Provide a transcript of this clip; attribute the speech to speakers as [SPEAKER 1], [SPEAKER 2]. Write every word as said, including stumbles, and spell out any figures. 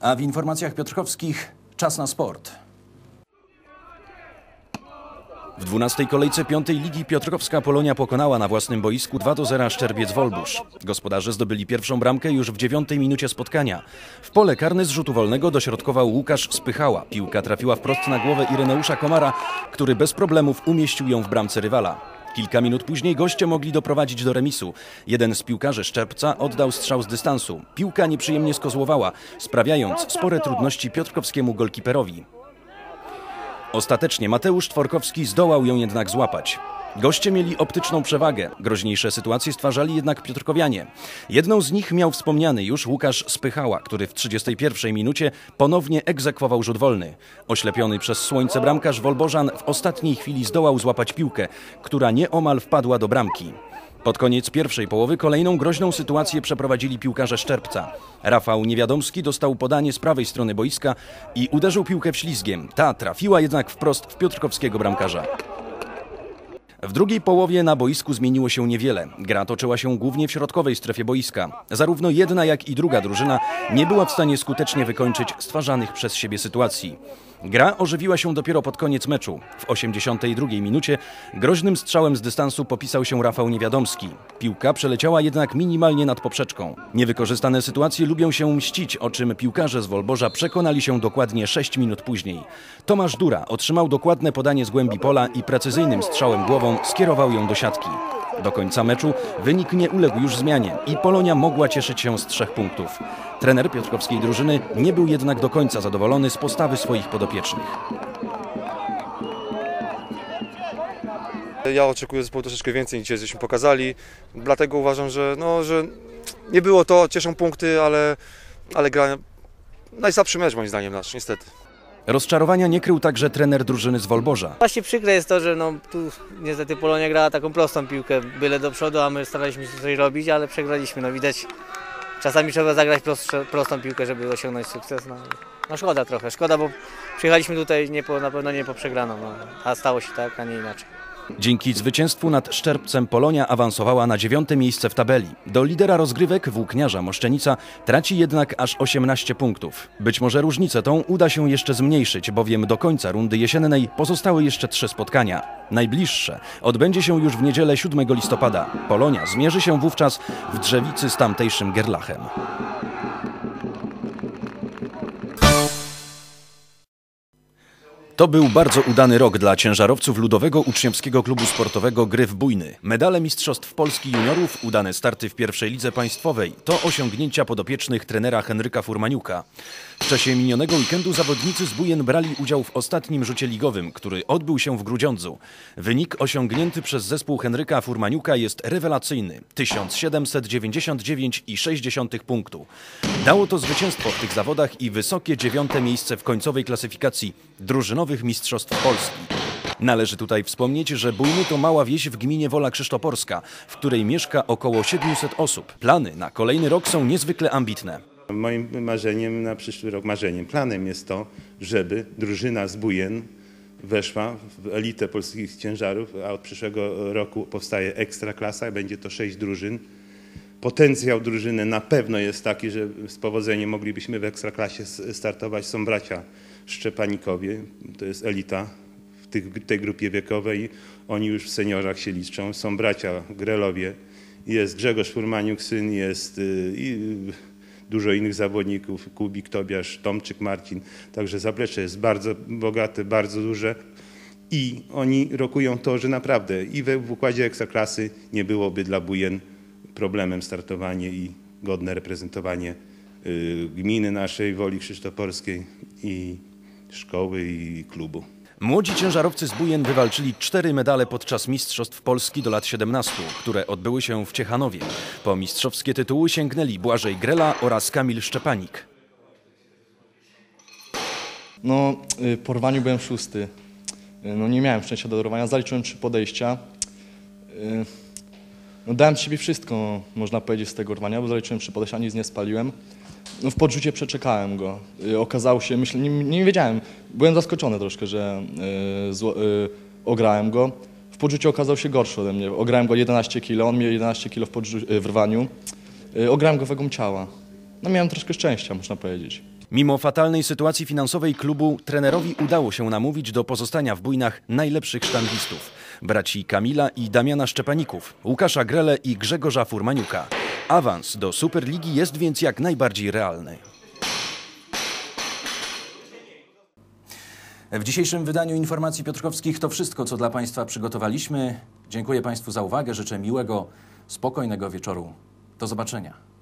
[SPEAKER 1] A w informacjach piotrkowskich czas na sport. W dwunastej kolejce piątej ligi piotrkowska Polonia pokonała na własnym boisku dwa do zera Szczerbiec-Wolbusz. Gospodarze zdobyli pierwszą bramkę już w dziewiątej minucie spotkania. W pole karne z rzutu wolnego dośrodkował Łukasz Spychała. Piłka trafiła wprost na głowę Ireneusza Komara, który bez problemów umieścił ją w bramce rywala. Kilka minut później goście mogli doprowadzić do remisu. Jeden z piłkarzy Szczerbca oddał strzał z dystansu. Piłka nieprzyjemnie skozłowała, sprawiając spore trudności piotrkowskiemu golkiperowi. Ostatecznie Mateusz Tworkowski zdołał ją jednak złapać. Goście mieli optyczną przewagę. Groźniejsze sytuacje stwarzali jednak piotrkowianie. Jedną z nich miał wspomniany już Łukasz Spychała, który w trzydziestej pierwszej minucie ponownie egzekwował rzut wolny. Oślepiony przez słońce bramkarz Wolbożan w ostatniej chwili zdołał złapać piłkę, która nieomal wpadła do bramki. Pod koniec pierwszej połowy kolejną groźną sytuację przeprowadzili piłkarze Szczerbca. Rafał Niewiadomski dostał podanie z prawej strony boiska i uderzył piłkę wślizgiem. Ta trafiła jednak wprost w piotrkowskiego bramkarza. W drugiej połowie na boisku zmieniło się niewiele. Gra toczyła się głównie w środkowej strefie boiska. Zarówno jedna, jak i druga drużyna nie była w stanie skutecznie wykończyć stwarzanych przez siebie sytuacji. Gra ożywiła się dopiero pod koniec meczu. W osiemdziesiątej drugiej minucie groźnym strzałem z dystansu popisał się Rafał Niewiadomski. Piłka przeleciała jednak minimalnie nad poprzeczką. Niewykorzystane sytuacje lubią się mścić, o czym piłkarze z Wolborza przekonali się dokładnie sześć minut później. Tomasz Dura otrzymał dokładne podanie z głębi pola i precyzyjnym strzałem głową skierował ją do siatki. Do końca meczu wynik nie uległ już zmianie i Polonia mogła cieszyć się z trzech punktów. Trener piotrkowskiej drużyny nie był jednak do końca zadowolony z postawy swoich podopiecznych.
[SPEAKER 2] Ja oczekuję zespołu troszeczkę więcej niż żeśmy pokazali, dlatego uważam, że, no, że nie było to, cieszą punkty, ale, ale gra najsłabszy mecz moim zdaniem nasz, niestety.
[SPEAKER 1] Rozczarowania nie krył także trener drużyny z Wolborza.
[SPEAKER 3] Właśnie przykre jest to, że no, tu niestety Polonia grała taką prostą piłkę, byle do przodu, a my staraliśmy się coś robić, ale przegraliśmy. No widać, czasami trzeba zagrać prostsze, prostą piłkę, żeby osiągnąć sukces. No, no szkoda trochę, szkoda, bo przyjechaliśmy tutaj nie po, na pewno nie po przegraną, no, a stało się tak, a nie inaczej.
[SPEAKER 1] Dzięki zwycięstwu nad Szczerbcem Polonia awansowała na dziewiąte miejsce w tabeli. Do lidera rozgrywek Włókniarza Moszczenica traci jednak aż osiemnaście punktów. Być może różnicę tą uda się jeszcze zmniejszyć, bowiem do końca rundy jesiennej pozostały jeszcze trzy spotkania. Najbliższe odbędzie się już w niedzielę siódmego listopada. Polonia zmierzy się wówczas w Drzewicy z tamtejszym Gerlachem. To był bardzo udany rok dla ciężarowców Ludowego Uczniowskiego Klubu Sportowego Gryf Bujny. Medale Mistrzostw Polski Juniorów, udane starty w pierwszej lidze państwowej to osiągnięcia podopiecznych trenera Henryka Furmaniuka. W czasie minionego weekendu zawodnicy z Bujen brali udział w ostatnim rzucie ligowym, który odbył się w Grudziądzu. Wynik osiągnięty przez zespół Henryka Furmaniuka jest rewelacyjny – tysiąc siedemset dziewięćdziesiąt dziewięć i sześć dziesiątych punktu. Dało to zwycięstwo w tych zawodach i wysokie dziewiąte miejsce w końcowej klasyfikacji drużynowych mistrzostw Polski. Należy tutaj wspomnieć, że Bujny to mała wieś w gminie Wola Krzysztoporska, w której mieszka około siedmiuset osób. Plany na kolejny rok są niezwykle ambitne.
[SPEAKER 4] Moim marzeniem na przyszły rok, marzeniem, planem jest to, żeby drużyna z Bujen weszła w elitę polskich ciężarów, a od przyszłego roku powstaje ekstraklasa, będzie to sześć drużyn. Potencjał drużyny na pewno jest taki, że z powodzeniem moglibyśmy w ekstraklasie startować. Są bracia Szczepanikowie, to jest elita w tych, tej grupie wiekowej, oni już w seniorach się liczą. Są bracia Grelowie, jest Grzegorz Furmaniuk, syn, jest i dużo innych zawodników, Kubik, Tobiasz, Tomczyk, Marcin. Także zaplecze jest bardzo bogate, bardzo duże i oni rokują to, że naprawdę i we, w układzie ekstraklasy nie byłoby dla Bujen problemem startowanie i godne reprezentowanie y, gminy naszej, Woli Krzysztoporskiej i szkoły i klubu.
[SPEAKER 1] Młodzi ciężarowcy z Bujen wywalczyli cztery medale podczas Mistrzostw Polski do lat siedemnastu, które odbyły się w Ciechanowie. Po mistrzowskie tytuły sięgnęli Błażej Grela oraz Kamil Szczepanik.
[SPEAKER 5] No, po rwaniu byłem szósty. No, nie miałem szczęścia do rwania, zaliczyłem trzy podejścia. No, dałem z siebie wszystko, można powiedzieć, z tego rwania, bo zaliczyłem trzy podejścia, nic nie spaliłem. No, w podrzucie przeczekałem go. Okazało się, myślę, nie, nie wiedziałem, byłem zaskoczony troszkę, że y, zło, y, ograłem go. W podrzucie okazał się gorszy ode mnie. Ograłem go jedenaście kilo, on miał jedenaście kilo w, w rwaniu. Y, ograłem go wagą ciała. No, miałem troszkę szczęścia, można powiedzieć.
[SPEAKER 1] Mimo fatalnej sytuacji finansowej klubu, trenerowi udało się namówić do pozostania w Bujnach najlepszych sztangistów. Braci Kamila i Damiana Szczepaników, Łukasza Grele i Grzegorza Furmaniuka. Awans do Superligi jest więc jak najbardziej realny. W dzisiejszym wydaniu Informacji Piotrkowskich to wszystko, co dla Państwa przygotowaliśmy. Dziękuję Państwu za uwagę, życzę miłego, spokojnego wieczoru. Do zobaczenia.